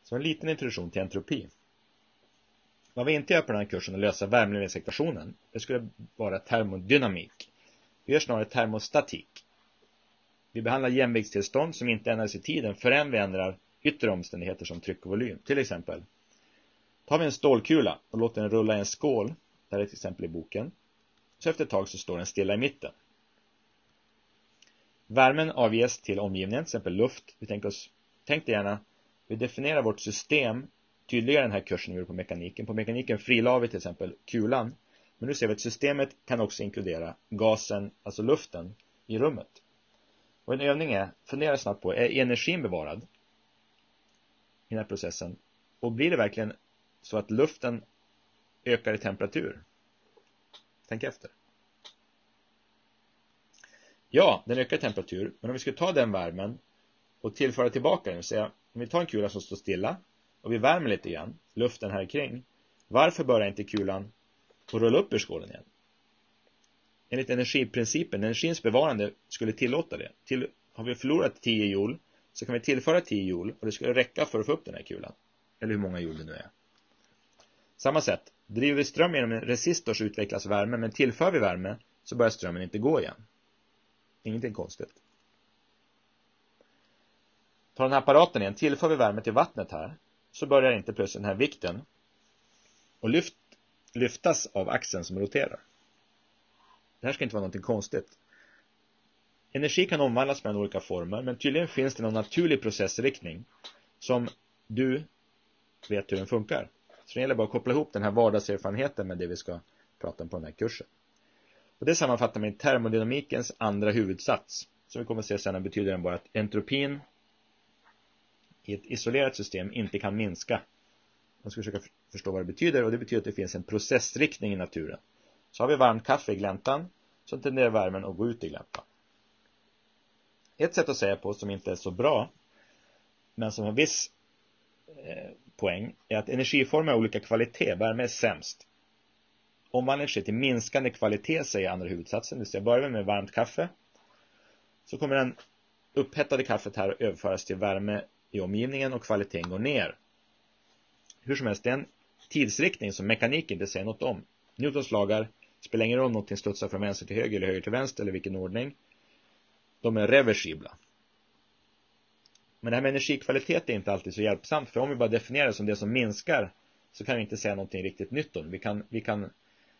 Så en liten introduktion till entropi. Vad vi inte gör på den här kursen är att lösa värmeledningsekvationen. Det skulle vara termodynamik. Vi gör snarare termostatik. Vi behandlar jämviktstillstånd som inte ändras i tiden förrän vi ändrar yttre omständigheter som tryck och volym. Till exempel, tar vi en stålkula och låter den rulla i en skål, där är ett exempel i boken, så efter ett tag så står den stilla i mitten. Värmen avges till omgivningen, till exempel luft. Tänk dig gärna, vi definierar vårt system tydligare den här kursen vi gjorde på mekaniken. På mekaniken frilade vi till exempel kulan, men nu ser vi att systemet kan också inkludera gasen, alltså luften, i rummet. Och en övning är, fundera snabbt på, är energin bevarad i den här processen? Och blir det verkligen så att luften ökar i temperatur? Tänk efter. Ja, den ökar i temperatur, men om vi skulle ta den värmen och tillföra tillbaka den, säga, om vi tar en kula som står stilla och vi värmer lite grann, luften här kring, varför börjar inte kulan att rulla upp ur skålen igen? Enligt energiprincipen, energins bevarande skulle tillåta det. Har vi förlorat 10 joule så kan vi tillföra 10 joule och det skulle räcka för att få upp den här kulan. Eller hur många joule det nu är. Samma sätt, driver vi ström genom en resistor så utvecklas värme, men tillför vi värme så börjar strömmen inte gå igen. Ingenting konstigt. Ta den här apparaten igen, tillför vi värme till vattnet här så börjar inte plötsligt den här vikten och lyftas av axeln som roterar. Det här ska inte vara något konstigt. Energi kan omvandlas mellan olika former, men tydligen finns det någon naturlig processriktning som du vet hur den funkar. Så det gäller bara att koppla ihop den här vardagserfarenheten med det vi ska prata om på den här kursen. Och det sammanfattar med termodynamikens andra huvudsats. Som vi kommer att se sen betyder den bara att entropin i ett isolerat system inte kan minska. Man ska försöka förstå vad det betyder, och det betyder att det finns en processriktning i naturen. Så har vi varmt kaffe i gläntan så tenderar värmen att gå ut i gläntan. Ett sätt att säga på som inte är så bra men som har viss poäng är att energiformer har olika kvalitet. Värme är sämst. Omvandling sker till minskande kvalitet, säger andra huvudsatsen. Det vill säga, börjar vi med varmt kaffe så kommer den upphettade kaffet här att överföras till värme i omgivningen och kvaliteten går ner. Hur som helst, det är en tidsriktning som mekaniken inte säger något om. Newtons lagar spelar ingen roll om någonting studsar från vänster till höger eller höger till vänster eller vilken ordning. De är reversibla. Men det här med energikvalitet är inte alltid så hjälpsamt, för om vi bara definierar det som det som minskar så kan vi inte säga någonting riktigt nytt om. Vi kan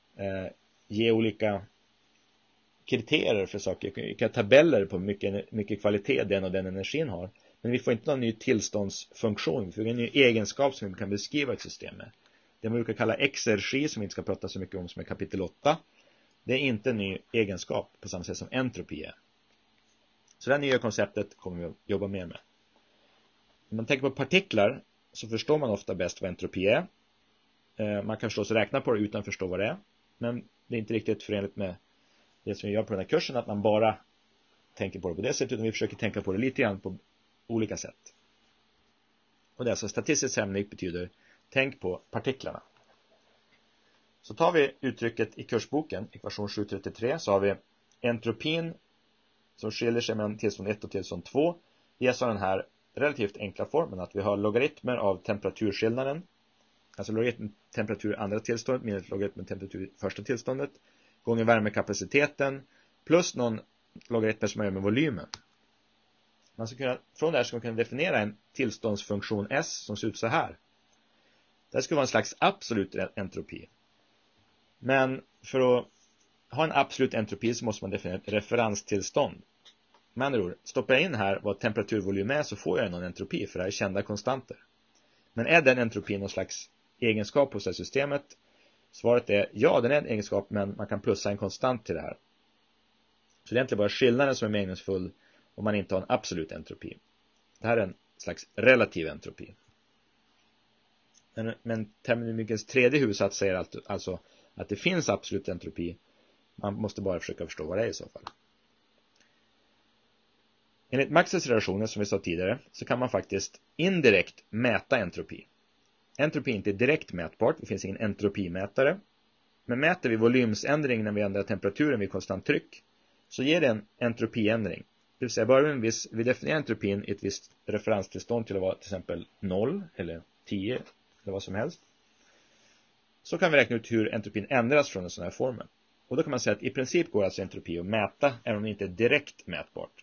ge olika kriterier för saker, olika tabeller på mycket kvalitet den och den energin har. Men vi får inte någon ny tillståndsfunktion, vi får en ny egenskap som vi kan beskriva ett system med. Det man brukar kalla exergi, som vi inte ska prata så mycket om, som är kapitel 8. Det är inte en ny egenskap på samma sätt som entropi är. Så det här nya konceptet kommer vi att jobba mer med. Om man tänker på partiklar så förstår man ofta bäst vad entropi är. Man kan förstås räkna på det utan att förstå vad det är. Men det är inte riktigt förenligt med det som vi gör på den här kursen, att man bara tänker på det på det sättet, utan vi försöker tänka på det lite grann på olika sätt. Och det är alltså statistiskt sannolikt betyder tänk på partiklarna. Så tar vi uttrycket i kursboken, ekvation 733, så har vi entropin som skiljer sig mellan tillstånd 1 och tillstånd 2. Ges av den här relativt enkla formen att vi har logaritmer av temperaturskillnaden. Alltså logaritm temperatur i andra tillståndet minus logaritm temperatur i första tillståndet. Gånger värmekapaciteten plus någon logaritm som är med volymen. Man ska kunna, från det här ska man kunna definiera en tillståndsfunktion S som ser ut så här. Det skulle vara en slags absolut entropi. Men för att ha en absolut entropi så måste man definiera ett referenstillstånd. Med andra ord, stoppar jag in här vad temperaturvolym är så får jag någon entropi, för det här är kända konstanter. Men är den entropin någon slags egenskap hos det här systemet? Svaret är ja, den är en egenskap, men man kan plussa en konstant till det här. Så det är egentligen bara skillnaden som är meningsfull om man inte har en absolut entropi. Det här är en slags relativ entropi. Men termodynamikens tredje huvudsats säger alltså att det finns absolut entropi. Man måste bara försöka förstå vad det är i så fall. Enligt Maxwells relationer som vi sa tidigare så kan man faktiskt indirekt mäta entropi. Entropi är inte direkt mätbart, det finns ingen entropimätare. Men mäter vi volymsändring när vi ändrar temperaturen vid konstant tryck så ger det en entropiändring. Det vill säga bara vi definierar entropin i ett visst referenstillstånd till att vara till exempel 0 eller 10 eller vad som helst. Så kan vi räkna ut hur entropin ändras från en sån här formel. Och då kan man säga att i princip går alltså entropi att mäta, även om det inte är direkt mätbart.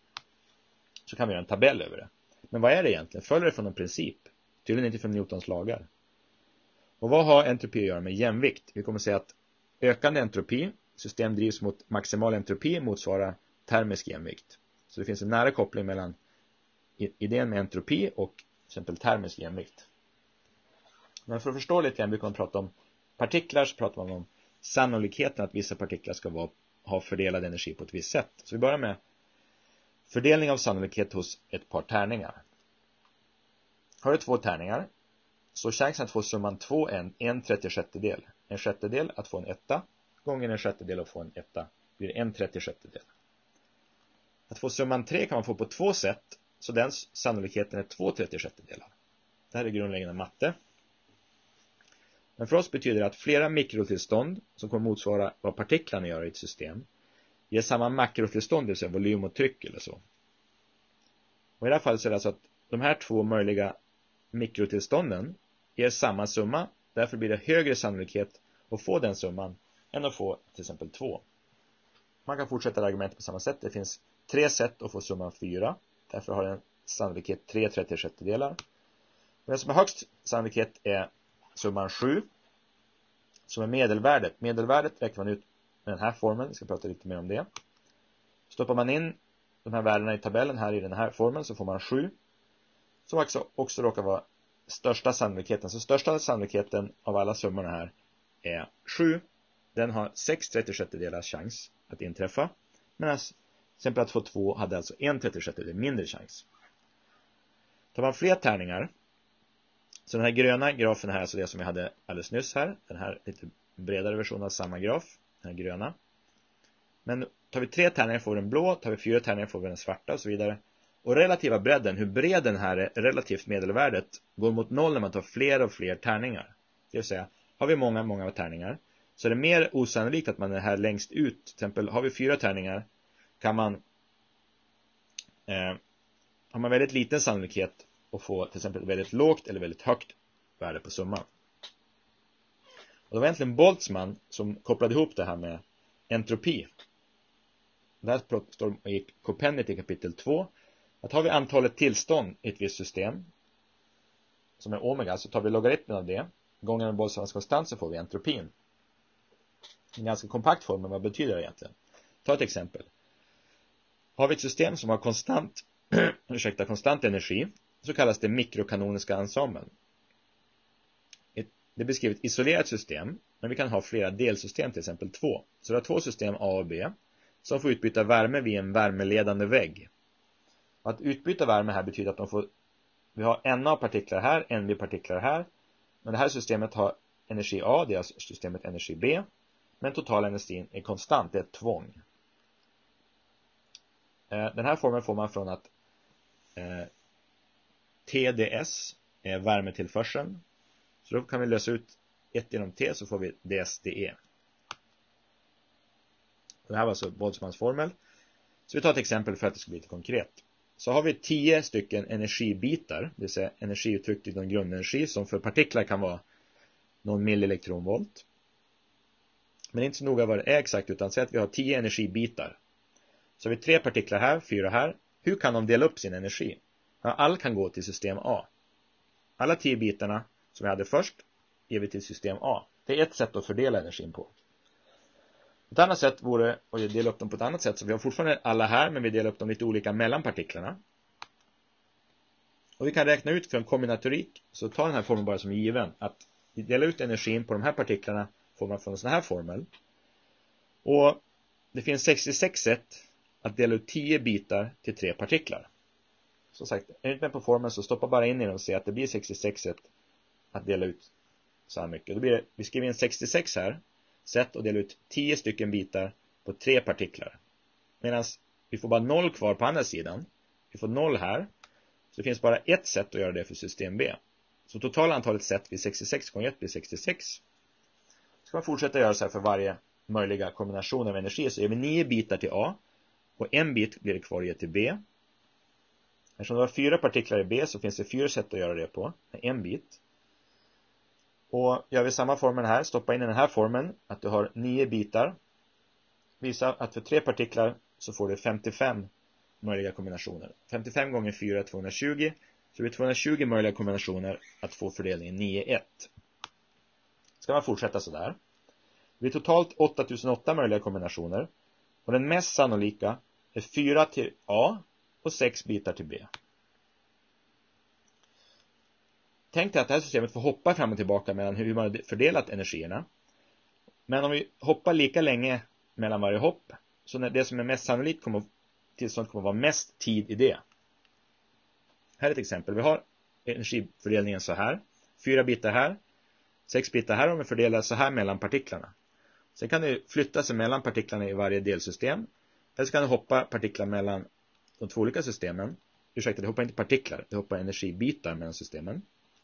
Så kan vi göra en tabell över det. Men vad är det egentligen? Följer det från en princip? Tydligen inte från Newtons lagar. Och vad har entropi att göra med jämvikt? Vi kommer att säga att ökande entropi, system drivs mot maximal entropi, motsvarar termisk jämvikt. Så det finns en nära koppling mellan idén med entropi och till exempel termisk jämvikt. Men för att förstå lite grann, vi kommer att prata om partiklar, så pratar man om sannolikheten att vissa partiklar ska ha fördelad energi på ett visst sätt. Så vi börjar med fördelning av sannolikhet hos ett par tärningar. Har du 2 tärningar, så chansen att få summan 2 är en 36-del. En sjättedel att få en etta gånger en sjättedel att få en etta blir en 36-del. Att få summan 3 kan man få på 2 sätt, så den sannolikheten är 2 36-delar. Det här är grundläggande matte. Men för oss betyder det att flera mikrotillstånd som kommer motsvara vad partiklarna gör i ett system ger samma makrotillstånd, det vill säga volym och tryck eller så. Och i det här fallet så är det alltså att de här 2 möjliga mikrotillstånden ger samma summa. Därför blir det högre sannolikhet att få den summan än att få till exempel 2. Man kan fortsätta argumentet på samma sätt. Det finns 3 sätt att få summan 4. Därför har den sannolikhet 3 36-delar. Och den som har högst sannolikhet är summan 7. Som är medelvärdet. Medelvärdet räknar man ut med den här formeln. Vi ska prata lite mer om det. Stoppar man in de här värdena i tabellen här i den här formeln, så får man 7. Som också råkar vara största sannolikheten. Så största sannolikheten av alla summorna här är 7. Den har 6 36-delars chans att inträffa. Medan till exempel att få 2 hade alltså en 36-del mindre chans. Tar man fler tärningar, så den här gröna grafen här, alltså det som jag hade alldeles nyss här. Den här lite bredare versionen av samma graf. Den här gröna. Men tar vi 3 tärningar får vi den blå. Tar vi 4 tärningar får vi den svarta och så vidare. Och relativa bredden, hur bred den här är relativt medelvärdet, går mot 0 när man tar fler och fler tärningar. Det vill säga, har vi många tärningar, så är det mer osannolikt att man är här längst ut. Till exempel, har vi 4 tärningar, kan man har man väldigt liten sannolikhet att få till exempel väldigt lågt eller väldigt högt värde på summan. Och det var egentligen Boltzmann som kopplade ihop det här med entropi. Det här står i Copernicus i kapitel 2. Att har vi antalet tillstånd i ett visst system som är omega, så tar vi logaritmen av det gånger med Boltzmanns konstant, så får vi entropin. En ganska kompakt form, men vad betyder det egentligen? Ta ett exempel. Har vi ett system som har konstant energi, så kallas det mikrokanoniska ensemblen. Det beskriver ett isolerat system, men vi kan ha flera delsystem, till exempel 2. Så vi har 2 system A och B som får utbyta värme vid en värmeledande vägg. Och att utbyta värme här betyder att vi har Na-partiklar här, NB-partiklar här. Men det här systemet har energi A, det är alltså systemet energi B. Men totala energin är konstant, det är ett tvång. Den här formen får man från att TDS är värmetillförseln. Så då kan vi lösa ut 1 genom T, så får vi DSDE. Det här var alltså Boltzmanns formel. Så vi tar ett exempel för att det ska bli lite konkret. Så har vi 10 stycken energibitar, det vill säga energiuttryckt i någon grundenergi, som för partiklar kan vara någon millielektronvolt. Men inte så noga vad det är exakt, utan säg att vi har 10 energibitar. Så har vi 3 partiklar här, 4 här. Hur kan de dela upp sin energi? Ja, all kan gå till system A. Alla 10 bitarna som vi hade först ger vi till system A. Det är ett sätt att fördela energin på. Ett annat sätt vore att dela upp dem på ett annat sätt. Så vi har fortfarande alla här, men vi delar upp dem lite olika mellan partiklarna. Och vi kan räkna ut från kombinatorik, så ta den här formeln bara som given, att vi delar ut energin på de här partiklarna får man från en sån här formel. Och det finns 66 sätt att dela ut 10 bitar till 3 partiklar. Som sagt, är inte med på formeln, så stoppa bara in i den och se att det blir 66 sätt att dela ut så här mycket. Då blir det, vi skriver in 66 här. Sätt att dela ut 10 stycken bitar på 3 partiklar. Medan vi får bara 0 kvar på andra sidan. Vi får 0 här. Så det finns bara ett sätt att göra det för system B. Så totala antalet sätt vid 66 gånger 1 blir 66. Ska man fortsätta göra så här för varje möjliga kombination av energi, så ger vi 9 bitar till A. och en bit blir det kvar i till B. Eftersom du har 4 partiklar i B så finns det 4 sätt att göra det på, med en bit. Och gör vi samma formen här, stoppa in i den här formen att du har 9 bitar. Visa att för 3 partiklar så får du 55 möjliga kombinationer. 55 gånger 4 är 220. Så det blir 220 möjliga kombinationer att få fördelningen 9-1. Ska man fortsätta så där. Det blir totalt 8008 möjliga kombinationer. Och den mest sannolika är 4 till A och 6 bitar till B. Tänk dig att det här systemet får hoppa fram och tillbaka mellan hur man har fördelat energierna. Men om vi hoppar lika länge mellan varje hopp, så när det som är mest sannolikt tillstånd kommer att vara mest tid i det. Här är ett exempel. Vi har energifördelningen så här. 4 bitar här. 6 bitar här, om vi fördelar så här mellan partiklarna. Sen kan det flytta sig mellan partiklarna i varje delsystem. Eller så kan det hoppa partiklar mellan de två olika systemen. Ursäkta, det hoppar inte partiklar. Det hoppar energibitar mellan systemen.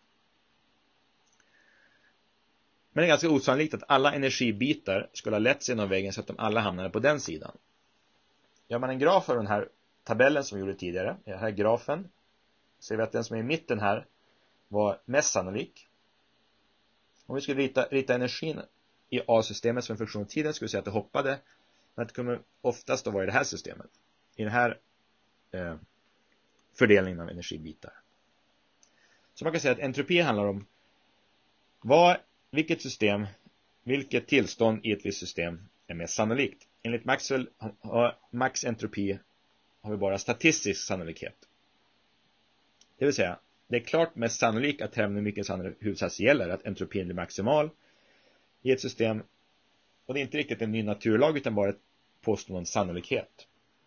Men det är ganska osannolikt att alla energibitar skulle ha lett sig genom väggen så att de alla hamnade på den sidan. Gör man en graf av den här tabellen som vi gjorde tidigare, i den här grafen, ser vi att den som är i mitten här var mest sannolik. Om vi skulle rita energin i A-systemet som en funktion av tiden skulle vi säga att det hoppade, men det kommer oftast att vara i det här systemet. I den här fördelningen av energibitar. Så man kan säga att entropi handlar om vilket system, vilket tillstånd i ett visst system är mest sannolikt. Enligt Maxwell har max entropi har vi bara statistisk sannolikhet. Det vill säga, det är klart mest sannolikt att termodynamikens huvudsats gäller att entropin blir maximal i ett system. Och det är inte riktigt en ny naturlag utan bara ett påstående om sannolikhet.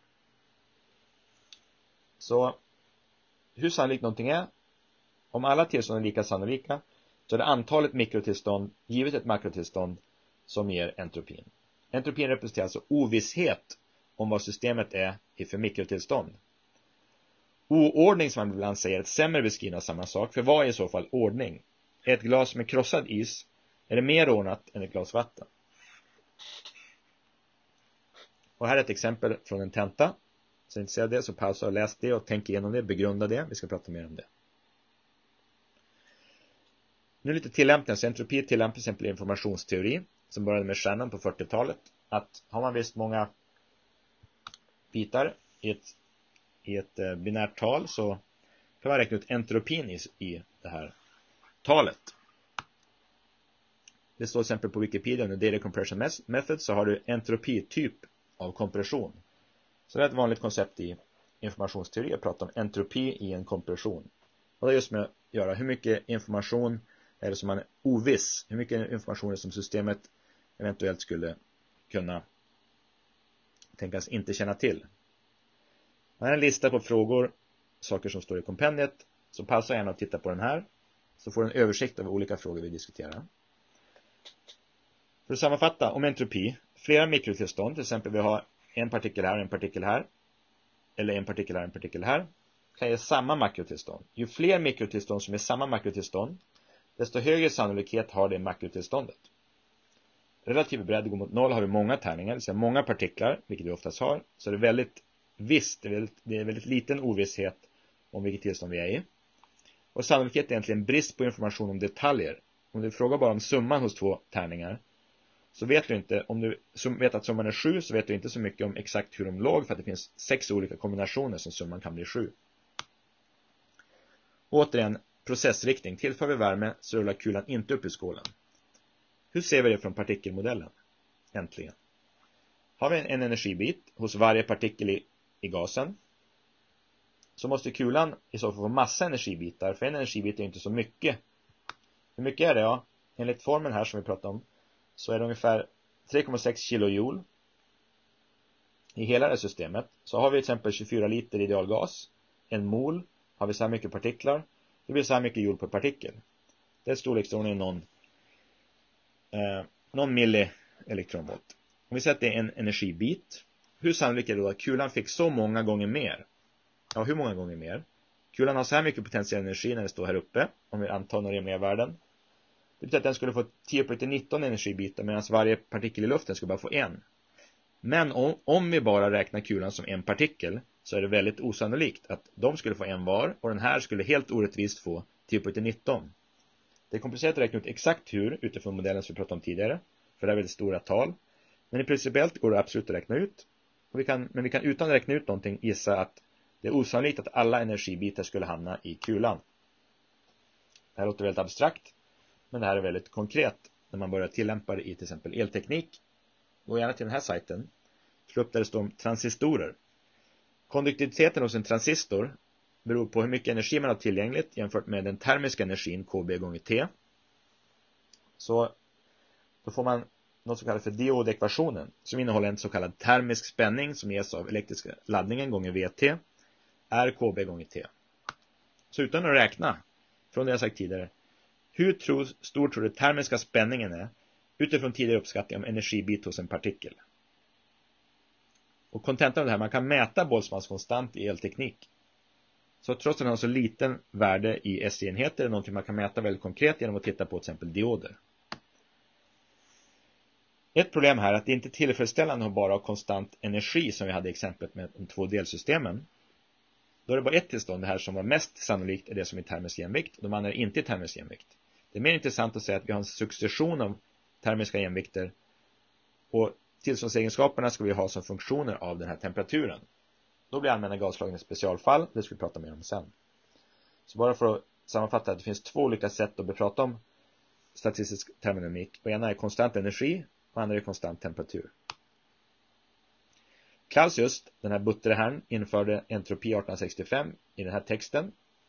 Så hur sannolikt någonting är? Om alla tillstånd är lika sannolika så är det antalet mikrotillstånd givet ett makrotillstånd som ger entropin. Entropin representerar alltså ovisshet om vad systemet är i för mikrotillstånd. Oordning som man ibland säger är ett sämre beskrivning av samma sak. För vad är i så fall ordning? Ett glas med krossad is är det mer ordnat än ett glas vatten. Och här är ett exempel från en tenta. Så inte säga det, så pausa och läs det och tänk igenom det, begrunda det. Vi ska prata mer om det. Nu lite tillämpning. Så entropi tillämpar till exempel informationsteori som började med Shannon på 40-talet. Att har man visst många bitar i ett binärt tal så kan man räkna ut entropin i det här talet. Det står till exempel på Wikipedia under Data Compression Method så har du entropityp av kompression. Så det är ett vanligt koncept i informationsteori att prata om entropi i en kompression. Och det är just med att göra hur mycket information är det som man är oviss. Hur mycket information är det som systemet eventuellt skulle kunna tänkas inte känna till. Här är en lista på frågor, saker som står i kompendiet. Så pausa gärna och titta på den här. Så får du en översikt av olika frågor vi diskuterar. För att sammanfatta om entropi. Flera mikrotillstånd, till exempel vi har en partikel här och en partikel här. Eller en partikel här och en partikel här. Kan ge samma makrotillstånd. Ju fler mikrotillstånd som är samma makrotillstånd, desto högre sannolikhet har det makrotillståndet. Relativ bredd går mot 0 har vi många tärningar, det vill säga många partiklar, vilket vi oftast har. Så det är väldigt visst, det är väldigt liten ovisshet om vilket tillstånd vi är i. Och sannolikhet är egentligen brist på information om detaljer. Om du frågar bara om summan hos två tärningar så vet du inte, om du vet att summan är 7 så vet du inte så mycket om exakt hur de låg för att det finns 6 olika kombinationer som summan kan bli 7. Återigen, processriktning. Tillför vi värme så rullar kulan inte upp i skålen. Hur ser vi det från partikelmodellen? Äntligen. Har vi en energibit hos varje partikel i gasen så måste kulan i så fall få massa energibitar. För en energibit är inte så mycket. Hur mycket är det? Ja, enligt formeln här som vi pratade om så är det ungefär 3,6 kilojoule i hela det systemet. Så har vi till exempel 24 liter idealgas. En mol har vi så här mycket partiklar. Det blir så här mycket joule per partikel. Det är storleksordningen någon millielektronvolt. Om vi säger att det är en energibit. Hur sannolikt är det då att kulan fick så många gånger mer? Ja, hur många gånger mer? Kulan har så här mycket potentiell energi när det står här uppe. Om vi antar några rimliga värden. Det betyder att den skulle få 10 på 19 energibitar medan varje partikel i luften skulle bara få en. Men om vi bara räknar kulan som en partikel så är det väldigt osannolikt att de skulle få en var och den här skulle helt orättvist få 10 på 19. Det är komplicerat att räkna ut exakt hur utifrån modellen som vi pratade om tidigare, för det är väldigt stora tal. Men i principiellt går det absolut att räkna ut. Men vi kan utan att räkna ut någonting gissa att det är osannolikt att alla energibitar skulle hamna i kulan. Det här låter väldigt abstrakt, men det här är väldigt konkret när man börjar tillämpa det i till exempel elteknik. Gå gärna till den här sajten. Slå upp där det står om transistorer. Konduktiviteten hos en transistor beror på hur mycket energi man har tillgängligt jämfört med den termiska energin KB gånger T. Så då får man något som kallas för diodekvationen som innehåller en så kallad termisk spänning som ges av elektriska laddningen gånger VT är KB gånger T. Så utan att räkna från det jag sagt tidigare, hur stor tror du termiska spänningen är utifrån tidigare uppskattning om energibit hos en partikel? Och kontentan av det här, man kan mäta Boltzmanns konstant i elteknik. Så trots att den har så liten värde i SI-enheter är det någonting man kan mäta väldigt konkret genom att titta på till exempel dioder. Ett problem här är att det inte är tillfredsställande att bara ha konstant energi som vi hade i exemplet med de två delsystemen. Då är det bara ett tillstånd, det här som var mest sannolikt är det som är termisk jämvikt, och de andra är inte termisk jämvikt. Det är mer intressant att säga att vi har en succession av termiska jämvikter och tillståndsegenskaperna ska vi ha som funktioner av den här temperaturen. Då blir allmänna gaslagen ett specialfall, det ska vi prata mer om sen. Så bara för att sammanfatta att det finns två olika sätt att prata om statistisk termodynamik. Och ena är konstant energi och andra är konstant temperatur. Clausius, den här butterherrn, införde entropi 1865 i den här texten.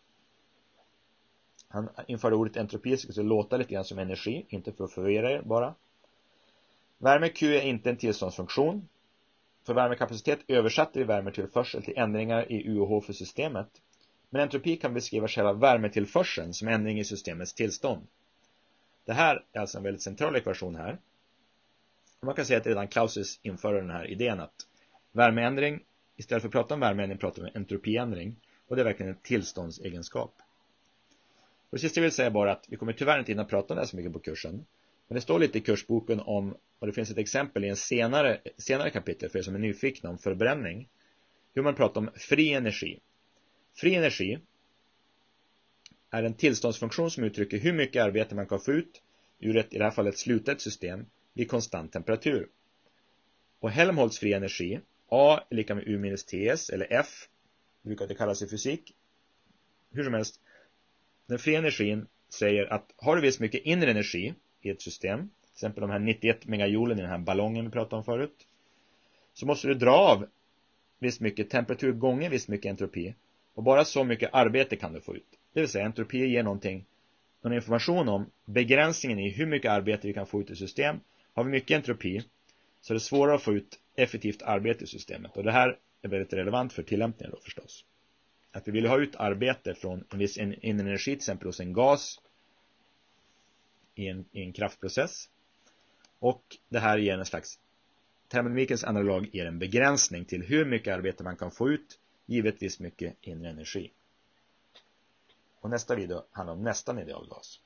Han införde ordet entropi så det skulle låta lite grann som energi, inte för att förvirra er bara. Värme Q är inte en tillståndsfunktion. För värmekapacitet översatte vi värmetillförsel till ändringar i U och H för systemet. Men entropi kan beskriva själva värmetillförseln som ändring i systemets tillstånd. Det här är alltså en väldigt central ekvation här. Man kan säga att redan Clausius införde den här idén att värmeändring, istället för att prata om värmeändring pratar vi om entropiändring. Och det är verkligen en tillståndsegenskap. Och sist jag vill säga bara att vi kommer tyvärr inte hinna prata om det här så mycket på kursen. Men det står lite i kursboken om, och det finns ett exempel i en senare kapitel för er som är nyfikna om förbränning, hur man pratar om fri energi. Fri energi är en tillståndsfunktion som uttrycker hur mycket arbete man kan få ut ur ett, i det här fallet slutet system, vid konstant temperatur. Och Helmholtz fri energi, A är lika med U minus TS, eller F, brukar det kallas i fysik. Hur som helst, den fria energin säger att har du visst mycket inre energi i ett system, till exempel de här 91 megajoulen i den här ballongen vi pratade om förut, så måste du dra av visst mycket temperatur gånger visst mycket entropi, och bara så mycket arbete kan du få ut. Det vill säga entropi ger någon information om begränsningen i hur mycket arbete vi kan få ut i system. Har vi mycket entropi så är det svårare att få ut effektivt arbete i systemet, och det här är väldigt relevant för tillämpningen då förstås. Att vi vill ha ut arbete från en viss energi, till exempel hos en gas i en kraftprocess. Och det här ger en slags, termodynamikens analog ger en begränsning till hur mycket arbete man kan få ut, givetvis mycket inre energi. Och nästa video handlar om nästan idealgas.